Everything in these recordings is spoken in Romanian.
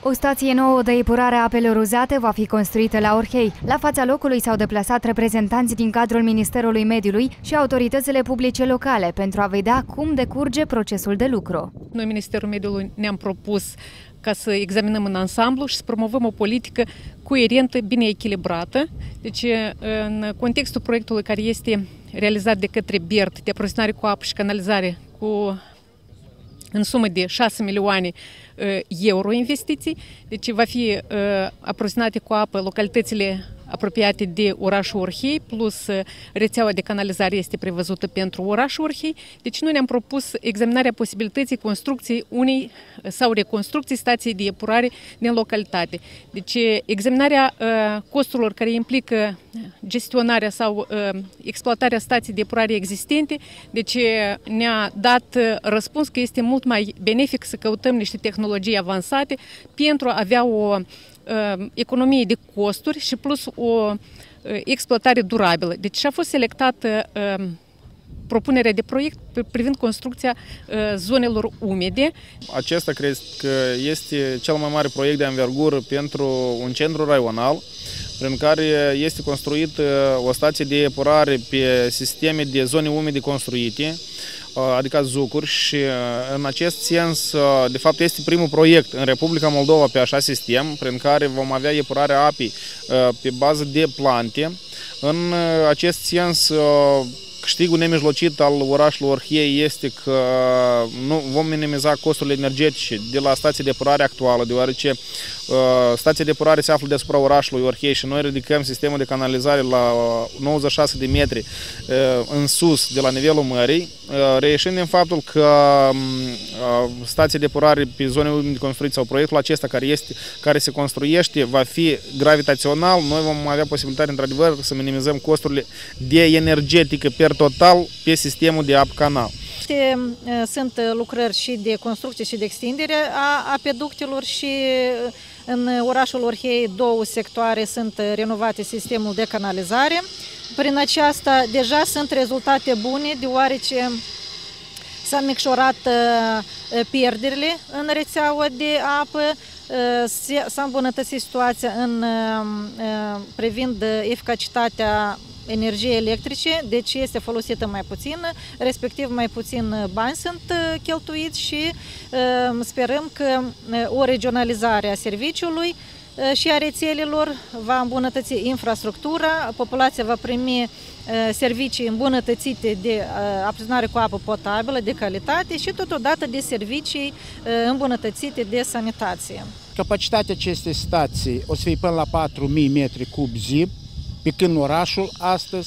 O stație nouă de epurare a apelor uzate va fi construită la Orhei. La fața locului s-au deplasat reprezentanți din cadrul Ministerului Mediului și autoritățile publice locale pentru a vedea cum decurge procesul de lucru. Noi, Ministerul Mediului, ne-am propus ca să examinăm în ansamblu și să promovăm o politică coerentă, bine echilibrată. Deci, în contextul proiectului care este realizat de către BERT, de aprovizionare cu apă și canalizare, în sumă de 6 milioane euro investiții, deci va fi aprovizionate cu apă localitățile apropiate de orașul Orhei, plus rețeaua de canalizare este prevăzută pentru orașul Orhei. Deci noi ne-am propus examinarea posibilității construcției unei sau reconstrucției stației de epurare din localitate. Deci examinarea costurilor care implică gestionarea sau exploatarea stației de epurare existente, deci ne-a dat răspuns că este mult mai benefic să căutăm niște tehnologii avansate pentru a avea o economie de costuri și plus o exploatare durabilă. Deci a fost selectată propunerea de proiect privind construcția zonelor umede. Acesta cred că este cel mai mare proiect de anvergură pentru un centru raional, prin care este construit o stație de epurare pe sisteme de zone umede construite, adică zucuri, și în acest sens, de fapt, este primul proiect în Republica Moldova pe așa sistem, prin care vom avea epurarea apei pe bază de plante. În acest sens, câștigul nemijlocit al orașului Orhei este că nu vom minimiza costurile energetice de la stația de epurare actuală, deoarece stația de epurare se află deasupra orașului Orhei și noi ridicăm sistemul de canalizare la 96 de metri în sus de la nivelul mării, reieșind din faptul că stația de epurare pe zone umede construite sau proiectul acesta care se construiește va fi gravitațional, noi vom avea posibilitatea într-adevăr să minimizăm costurile de energetică per total pe sistemul de apă-canal. Sunt lucrări și de construcție și de extindere a apeductelor și în orașul Orhei două sectoare sunt renovate sistemul de canalizare. Prin aceasta deja sunt rezultate bune, deoarece s-a micșorat pierderile în rețeaua de apă, s-a îmbunătățit situația privind eficacitatea energiei electrice, deci este folosită mai puțin, respectiv mai puțin bani sunt cheltuiți și sperăm că o regionalizare a serviciului și a rețelelor va îmbunătăți infrastructura, populația va primi servicii îmbunătățite de aprovizionare cu apă potabilă, de calitate și totodată de servicii îmbunătățite de sanitație. Capacitatea acestei stații o să fie până la 4.000 metri cub zi, pe când orașul astăzi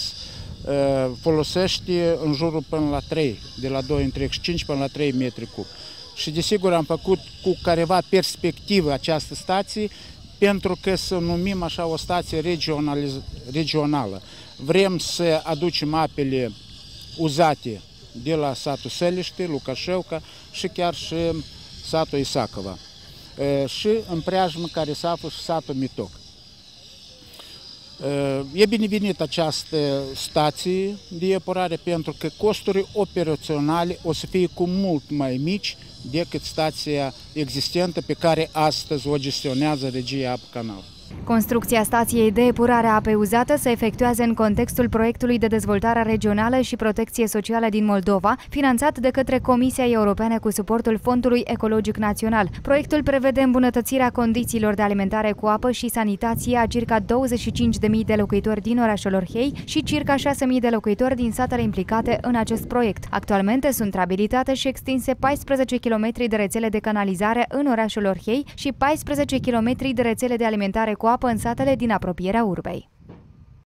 folosește în jurul până la 3, de la 2,5 până la 3 metri cub. Și desigur am făcut cu careva perspectivă această stație, pentru că să numim așa o stație regională. Vrem să aducem apele uzate de la satul Săliște, Lucașevca și chiar și satul Isacova. Și în preajmă care se află și satul Mitoc. E binevenit această stație de epurare pentru că costurile operaționale o să fie cu mult mai mici decât stația existentă pe care astăzi o gestionează Regia Apă Canal. Construcția stației de epurare a apei uzate se efectuează în contextul proiectului de dezvoltare regională și protecție socială din Moldova, finanțat de către Comisia Europeană cu suportul Fondului Ecologic Național. Proiectul prevede îmbunătățirea condițiilor de alimentare cu apă și sanitație a circa 25.000 de locuitori din orașul Orhei și circa 6.000 de locuitori din satele implicate în acest proiect. Actualmente sunt reabilitate și extinse 14 km de rețele de canalizare în orașul Orhei și 14 km de rețele de alimentare cu apă în satele din apropierea urbei.